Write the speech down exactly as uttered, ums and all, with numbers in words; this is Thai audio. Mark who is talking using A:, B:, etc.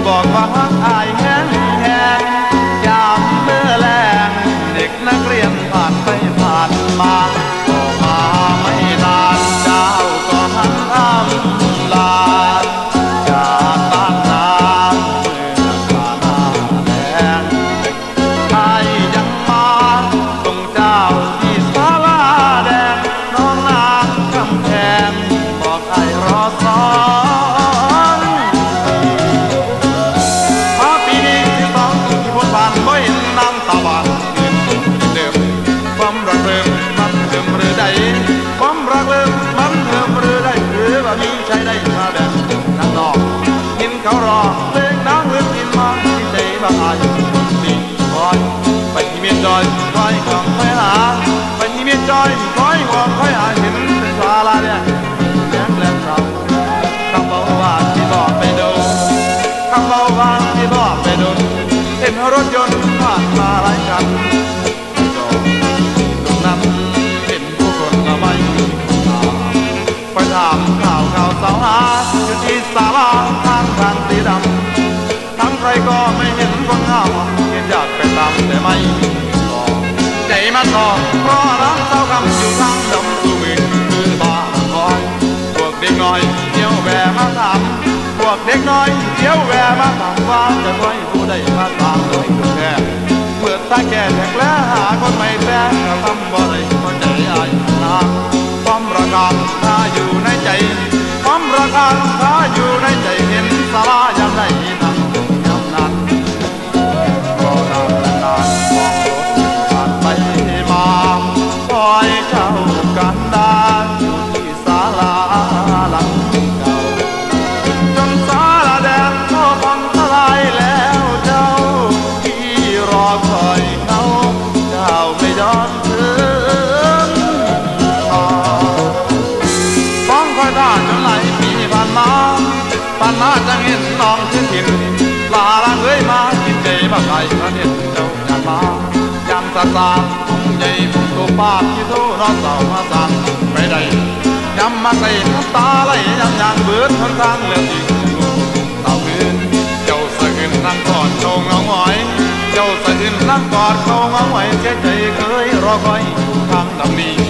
A: บอกว่าอายแห้งแห้งยามเมื่อแรงเด็กนักเรียนผ่านไปผ่านมาก็มาไม่นานเจ้าก็หันอ้ำลาจากบ้านนาเมื่อป่าหน้าแดงอายยังมาส่งเจ้าที่ศาลาแดงน้องนางกำแพงบอกอายรอสอนพาปีนี้ที่สองที่พ้นผ่านบ่เห็นน้ำตาหวานเงินเดิมความรักเริ่มมันเดิมหรือใดความรักเริ่มมันเดิมหรือใดหรือว่ามีใจได้มาแบบนั่งนอกกินเขารอเพลงน้ำเลือดกินมาที่ใจบ้าอายปีคอยไปที่เมียจอยคอยของคอยหาไปที่เมียจอยคอยของคอยหาเห็นเป็นศาลาเนี่ยแย้มแหลมเราคำบอกว่าที่บอกไปดูคำบอกว่าที่บอกไปดูเห็นรถยนต์ผ่านมาหลายคันจอดตรงนั้นเห็นผู้คนละไม่คอยถามข่าวข่าวสาวหาอยู่ที่ศาลาทางทางสีดำทั้งใครก็ไม่เห็นคนงามเห็นอยากไปตามแต่ไม่ใจมันต่อเพราะรักเศร้าคำอยู่ทางดำสู่มือคือบ้าคอยพวกเด็กน้อยเที่ยวแวะมาถามพวกเด็กน้อยเที่ยวแวะมาถามว่าจะคอยผู้ใดมาตามโดยถูกแก่เมื่อตาแก่แทกแล้วหาคนไม่แพ้ทำบ่ได้ก็ใจอายนาความรักการถ้าอยู่ในใจความรักการถ้าอยู่ในใจเห็นสาระยังได้นั่งยามนั้นก็นานนานมองรถผ่านไปมาคอยเจ้ากันดาอยู่ที่ศาลาหลังเก่าจนศาลาแดงก็พังทลายแล้วเจ้าที่รอคอยเขาเจ้าไม่ย้อนคืนมาฟ้องคอยท่าจนหลายปีผ่านมาผ่านมาจังเห็นน้องขึ้นถิ่นลาลังเอ้ยมากินใจบ้าไก่พระเนตรเจ้าอยากมายามซาซาทุ่งใหญ่พุ่งตัวปากที่โทนอนเสามาสั่นไม่ได้ยำมาใส่น้ำตาไหลยังยังเบิดทนทางเหลืออีกเต่าคืนเจ้าสะอื้นนั่งกอดเขาเงาหงอยเจ้าสะอื้นนั่งกอดเขาเงาหงอยเสียใจเคยรอคอยทางดำนี้